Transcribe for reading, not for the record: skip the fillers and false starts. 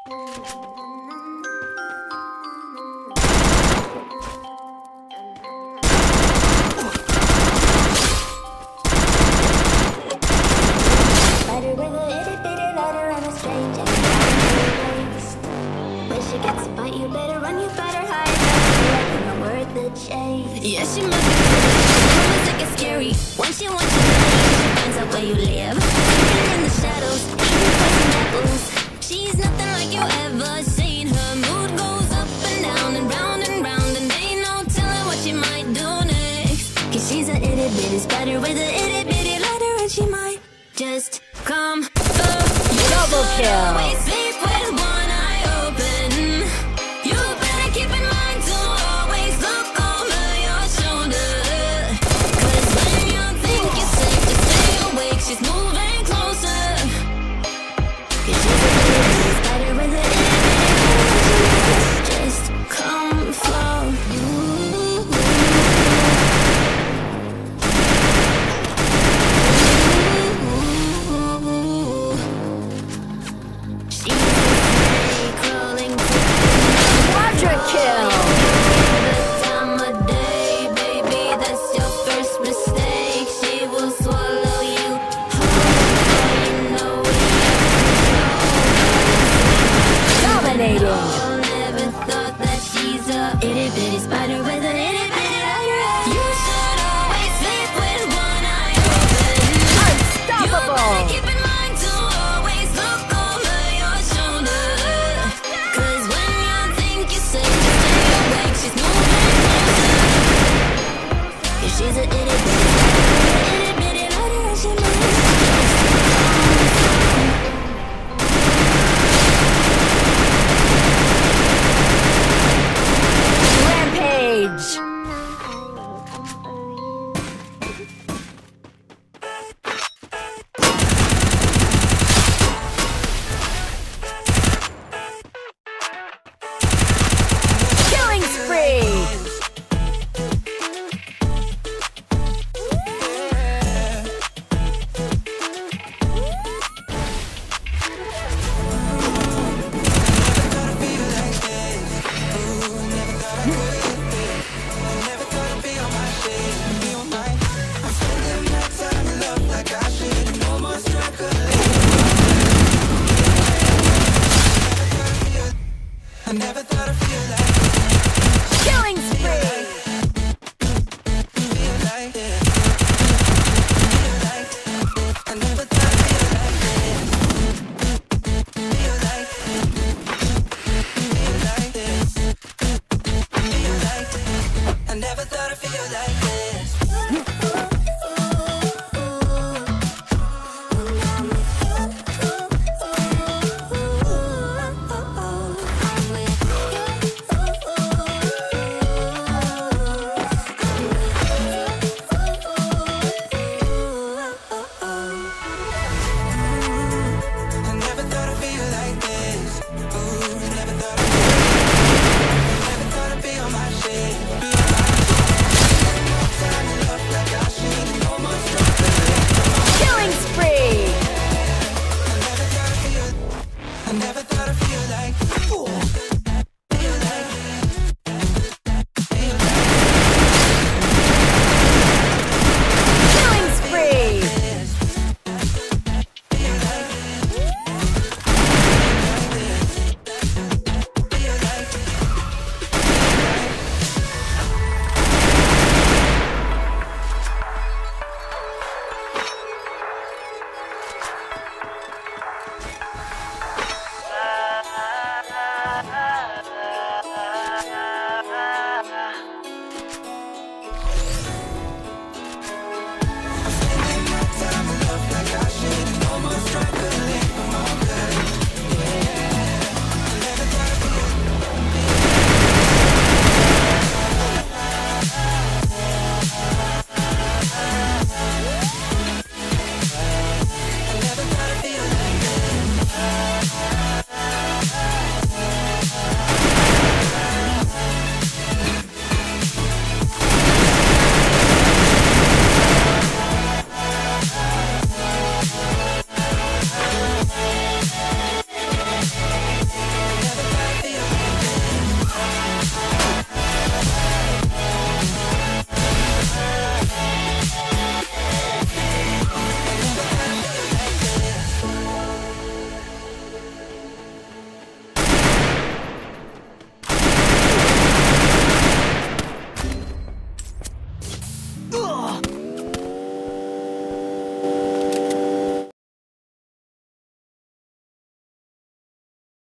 Yeah, she might be like it's scary. Once you she finds out where you live. Hidden in the shadows, eating poison apples. She's nothing like you ever seen. Her mood goes up and down and round, and ain't no telling what she might do next. Cause she's a itty bitty spider with a itty bitty ladder, and she might just come through. You double kill. Always sleep with one eye open. You better keep in mind to always look over your shoulder. Cause when you think you're safe to stay awake, she's moving closer. Cause she's a little spider with a just come flow. I never